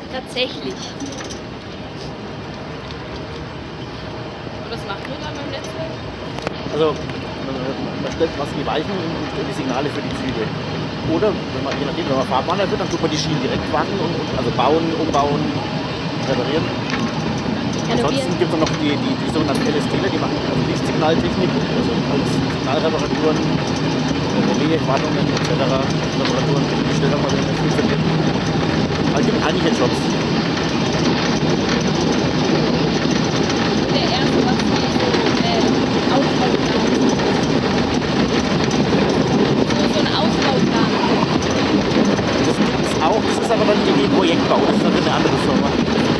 Tatsächlich. Und was macht ihr dann beim Netzwerk? Also man stellt was die Weichen und die Signale für die Züge. Oder wenn man, je nachdem, wenn man Fahrbahner wird, dann tut man die Schienen direkt warten und also bauen, umbauen, reparieren. Ansonsten gibt es noch die sogenannten LSTler, die machen also Lichtsignaltechnik, also alles Signalreparaturen, Relais-Wartungen etc. Reparaturen, die stellt auch mal, wenn das funktioniert. Also es gibt einige Jobs. Der erste, was Sie so Ausbauplan. So ein Ausbauplan. Das gibt es auch, das ist aber dann die Projektbau, das ist dann eine andere Firma.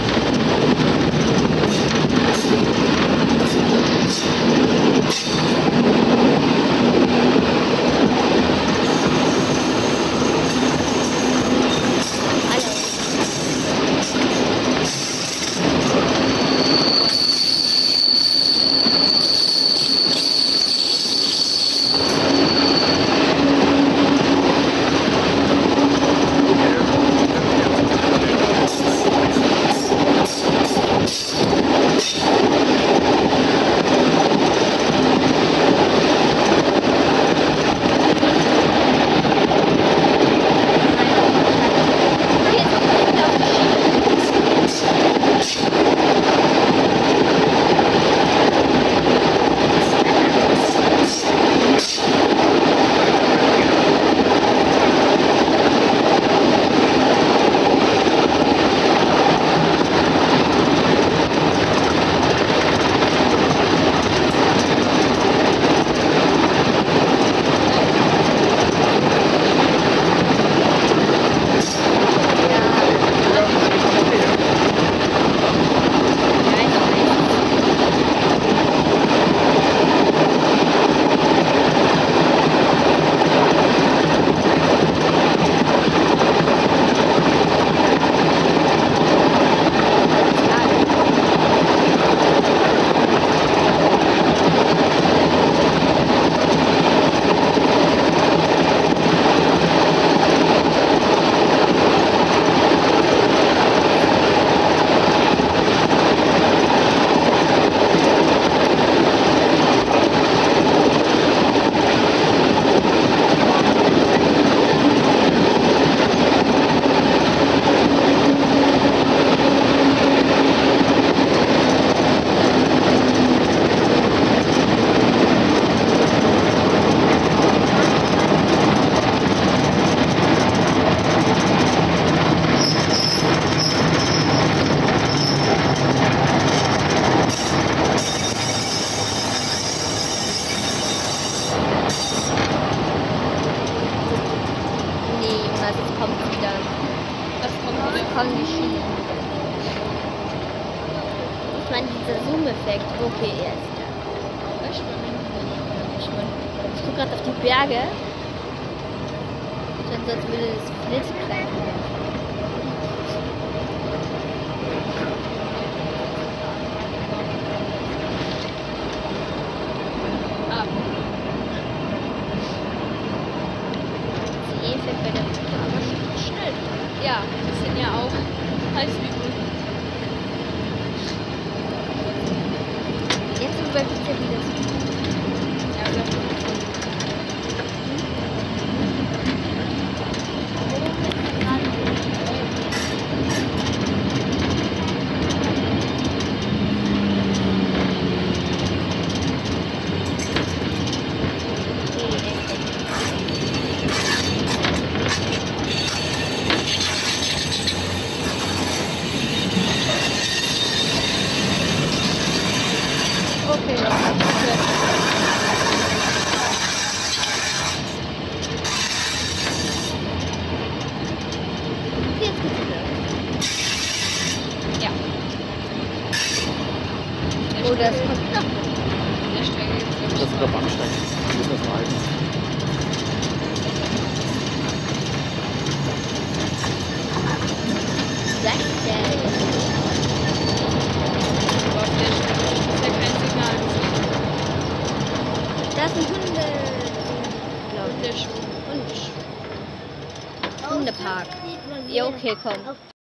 kommen die Schienen. Ich meine, dieser Zoom-Effekt. Okay, er ist da. Ich gucke gerade auf die Berge. Sonst würde es blitzklein werden. Ja, das sind ja auch Halsübungen. Jetzt überwiegt er wieder. Ja, oder? Oh, das kommt noch. Der Strecke jetzt. Das ist der Bahnsteig. Das müssen wir mal halten. Aber auf der Strecke ist ja kein Signal. Das sind Hunde. Der Schuh. Hundepark. Ja, okay, komm.